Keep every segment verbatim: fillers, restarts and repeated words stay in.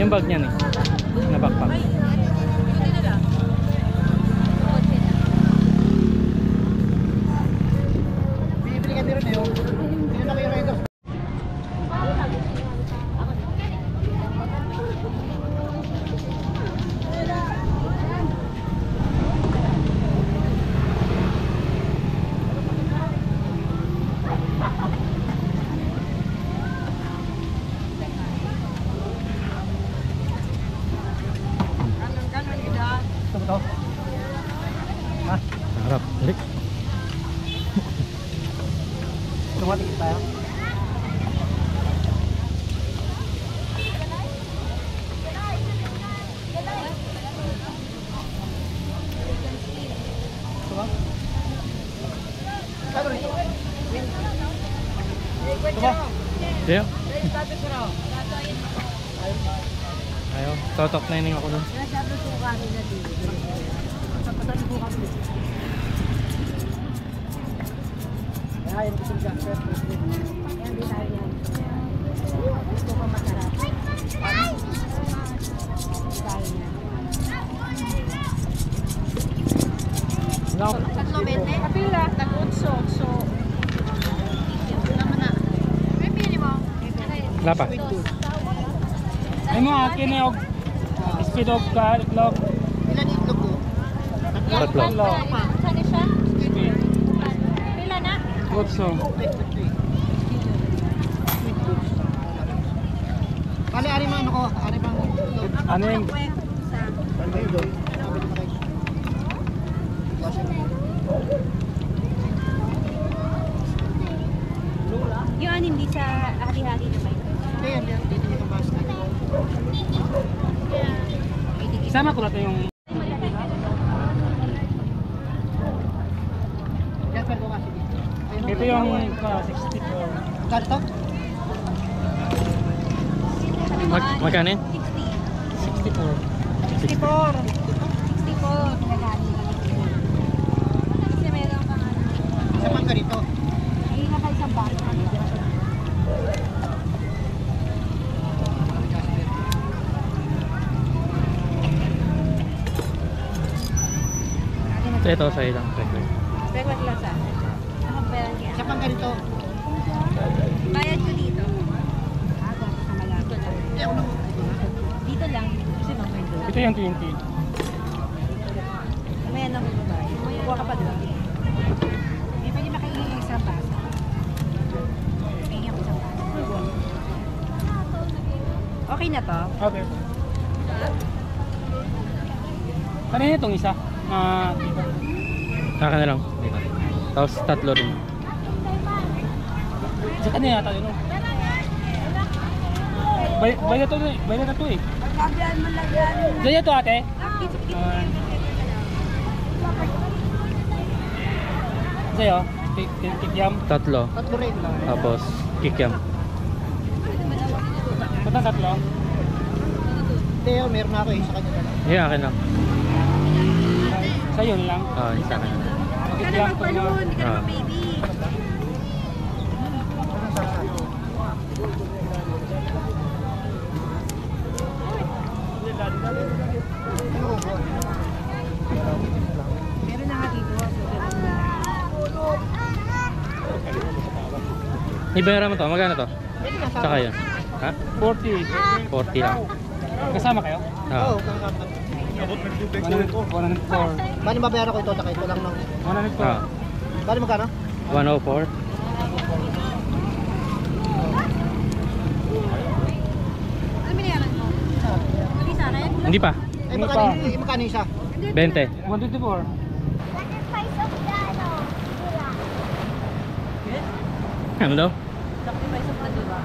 Yung bag niyan eh. Na backpack. Bibili kami rin eh. Hindi na kayo rider. Ito. Ha? Harap. Balik. Tumatikit tayo. Ito ba? Ano rito? Ito ba? Yeah. Ayaw. Totok na yun ako dun. Nasabi po kami na dito. Kapatan po kami. Ay, ito yung jasper. Yan din tayo yan. Ito pa masarap. Tayo yan. Tatlo bente? Kapila. Tag-utso. So, naman na. May pili mo? Wala pa. Ay mo akin eh og speed of car clock. Ilan itlog ko? Tatlo. Saan siya? Speed. Pila na? Utso. Bali, ari mga ano ko. Ari mga Ano yung Yung ano hindi sa hari-hari na ba yun? Hindi, yan. Dito dito basta. Sama ko natin yung Jasper ko kasi dito. ito yung uh, sixty-four. Kano to? Mag magkano yun? sixty. sixty-four. sixty-four. sixty-four. Nagani. Kasi meron pa nga. Isa pang ganito. Ayun na pa isang bata. Ito, ito sa ilang record. Breakfast lang sa akin. Ako perang kaya. Isa pang ganito. Bayad ko dito. Ah, dito sa malapit lang. Hindi ako nang Dito lang. Kasi mamay doon. Ito yung twenty. Mamaya na magbabayad. Kuha ka pa doon. May pwede makaingin isang basa. Ingin ako isang basa. Okay na to? Okay. Kanina itong isa? Ah, dito. Kaka na lang. Dito. Tapos tatlo rin. Sa kanina yata yun. Bay bayad to eh. Bayad na to eh. Pagkabihan mo lang yan. Daya to ate? Ah, Sa'yo? Kikyam? Tatlo. tatlo rin lang. Tapos kikyam. Ba't ang tatlo? Hindi, oh, meron na ako eh. Sa kanya na lang. Yeah, akin lang. Sa'yo lang? Oo, uh, isa akin lang. Hindi ka naman balon, hindi ka naman baby. Meron na nga dito. Ibayaran mo to? Magkano to? Saka yun? Ha? forty. forty lang. Kasama kayo? Oo, Oo. one oh four. bali mabayaran ko ito, saka ito lang ng... one oh four. Bali magkano? one oh four. Ano binayaran mo? Hindi sa akin? Hindi pa. Eh, magkano, eh, magkano isa? twenty. one twenty-four. Ano daw? Sacrifice of the diba?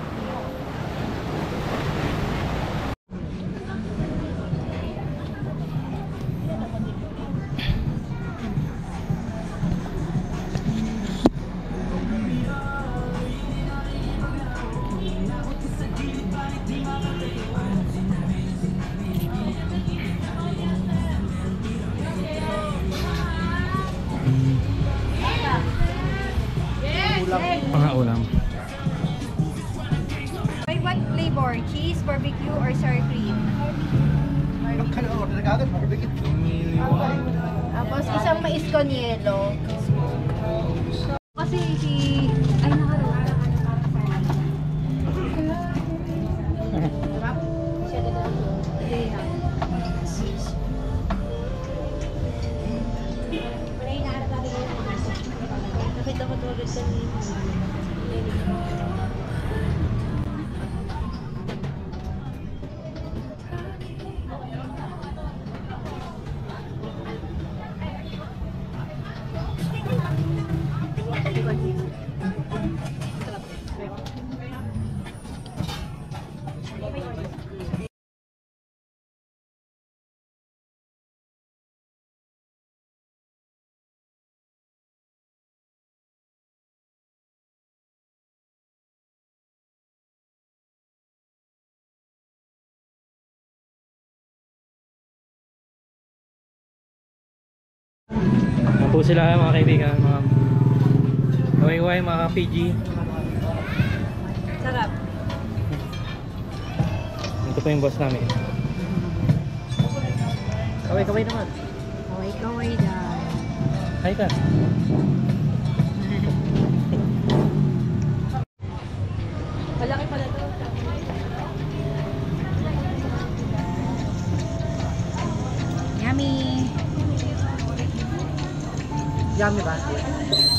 Mga ulam. By what flavor? flavor? Cheese, barbecue, or sour cream? Huwag ka na order agad, barbecue. Tapos isang mais con yelo. Kasi si... Ay, nakaroon. Sarap? Siya dito. Hindi na. Nakita ko tulad sa Yan po sila mga kaibigan, mga kaway-kaway, mga P G. sarap. Ito po yung boss namin. Kaway-kaway naman. Kaway-kaway dahil. Hi ka. Malaki pala to. Yummy! Yummy ba?